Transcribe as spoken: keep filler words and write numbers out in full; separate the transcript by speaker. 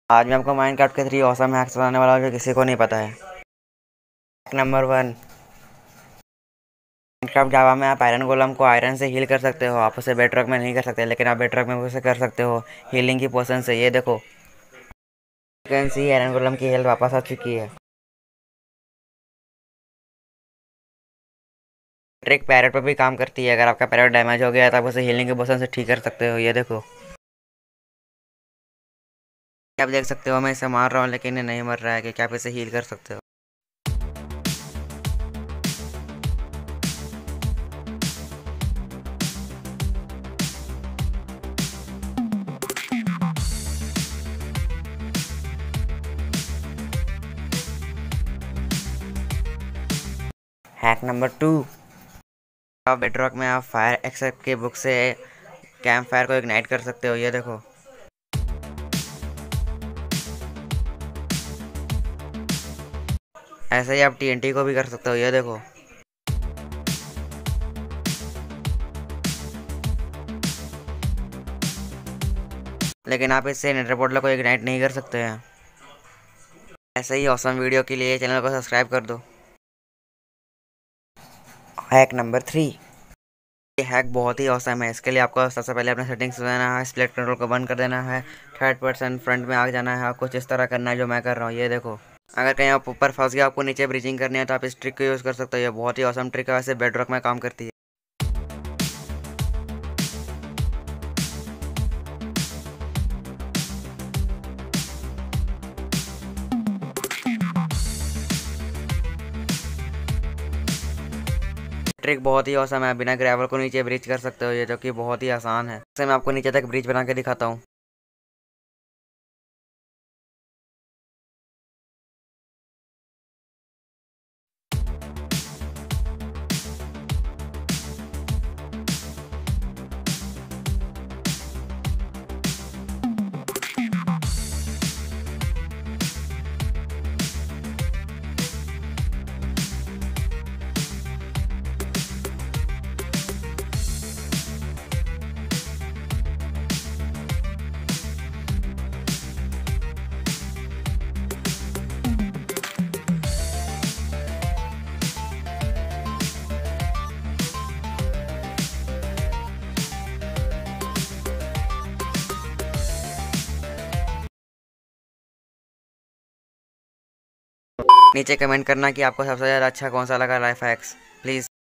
Speaker 1: आज मैं आपको माइनक्राफ्ट के थ्री ऑसम हैक्स बनाने वाला हूँ जो किसी को नहीं पता है। Hack number one, Minecraft Java में आप आयरन गोलम को आयरन से हील कर सकते हो। आप उसे बेडरॉक में नहीं कर सकते, लेकिन आप बेडरॉक में उसे कर सकते हो हीलिंग की पोशन से। ये देखो, कैन सी आयरन गोलम की हेल्थ वापस आ चुकी है। ट्रिक पैरेट पर भी काम करती है। अगर आपका पैरेट डैमेज हो गया तो आप उसे हीलिंग के पोशन से ठीक कर सकते हो। ये देखो, आप देख सकते हो मैं इसे मार रहा हूँ लेकिन ये नहीं मर रहा है कि क्या आप इसे हील कर सकते हो। हैक नंबर टू, आप बेडरॉक में आप फायर एक्सेप्ट के बुक से कैंप फायर को इग्नाइट कर सकते हो। ये देखो, ऐसे ही आप टीएनटी को भी कर सकते हो। ये देखो, लेकिन आप इससे नेटर पोर्टल को इग्नाइट नहीं कर सकते हैं। ऐसे ही ऑसम वीडियो के लिए चैनल को सब्सक्राइब कर दो। हैक नंबर थ्री, ये हैक बहुत ही ऑसम है। इसके लिए आपको सबसे पहले अपने सेटिंग्स में जाना है, स्प्लिट कंट्रोल को बंद कर देना है, थर्ड पर्सन फ्रंट में आ जाना है। कुछ इस तरह करना है जो मैं कर रहा हूँ। ये देखो, अगर कहीं आप ऊपर फंस गया, आपको नीचे ब्रीचिंग करनी है तो आप इस ट्रिक को यूज़ कर सकते हो। ये बहुत ही ऑसम ट्रिक है, वैसे बेडरॉक में काम करती है। ट्रिक बहुत ही औसम है, बिना ग्रेवल को नीचे ब्रिज कर सकते हो, ये जो कि बहुत ही आसान है। इससे मैं आपको नीचे तक ब्रिज बना के दिखाता हूँ। नीचे कमेंट करना कि आपको सबसे ज़्यादा अच्छा कौन सा लगा लाइफ हैक्स, प्लीज़।